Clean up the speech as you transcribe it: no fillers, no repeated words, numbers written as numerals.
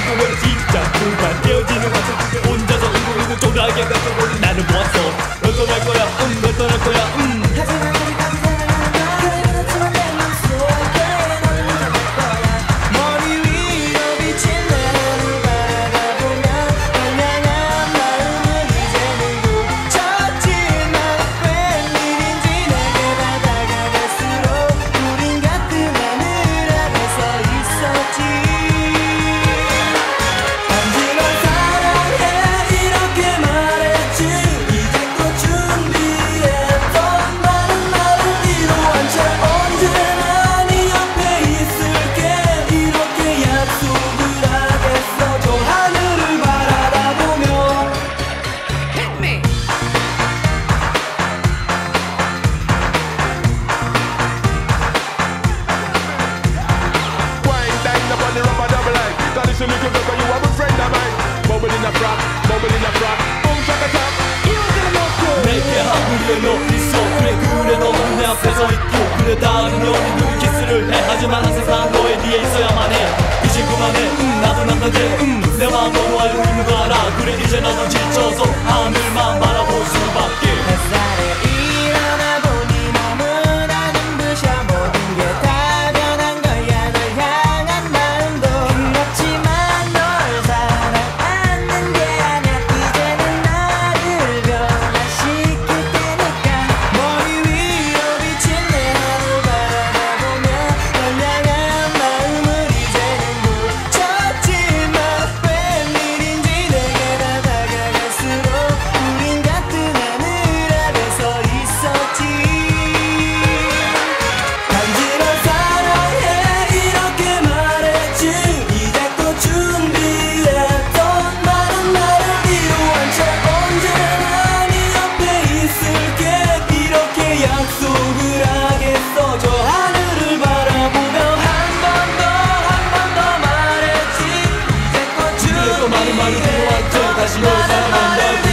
알고 보니 진짜 깨어지는 와서 혼자서 울고 쫄아게 가서 나는 모았어. 널 떠날 거야 널 떠날 거야 하지만 우리까지 사랑하는 걸 그렇지만 내 맘속에 너를 못 잡을 거야. 머리 위로 비친 내 하늘 바라보며 널 향한 마음은 이제는 굳혔지만 웬일인지 내게 다가갈수록 우린 같은 하늘 아래 서 있었지. 단지 널 사랑해 이렇게 말했지. 이제껏 준비했던 많은 말을 이루한 채 언제나 네 옆에 있을게 이렇게 약속을 하겠어. 저 하늘을 바라보며 Hit me. Wine down up on the rubber double line. That is a little girl, but you are a friend of mine. Bubble in the frock, bubble in the frock. Boom, shaka top. You gonna know cool. 내게 하늘에 너 있어. 그래 너는 내 앞에 서 있고 그래 다음에 너는 눈 키스를 해. 하지만 항상 너의 뒤에 있어야만 해. 이제 그만해 나도 남자인데 내 마음 너도 알고 있는 거 알아. 그래 이제 나도 지쳐서 하늘만 바라볼 수밖에. 햇살에 일어나 보니 너무나 눈부셔. 모든 게 다 변한 거야. 널 향한 마음도 그렇지만 널 사랑하는 게 아니야. 이제는 나를 변화시킬 테니까. 머리 위로 비친 내 하늘 바라보며 널 향한 마음을 이제는 굳혔지만 웬일인지 내게 다가갈수록 우린 같은 하늘 아래 서 있었지. 단지 널 사랑해 이렇게 말했지. 이제껏 준비했던 많은 말을 이루한 채 언제나 네 옆에 있을게 이렇게 약속을 하겠어. 저 하늘을 바라보며 한 번 더 말했지. 이제껏 또 많은 말을 준비했던 들어왔죠. 다시 널 사랑한다고.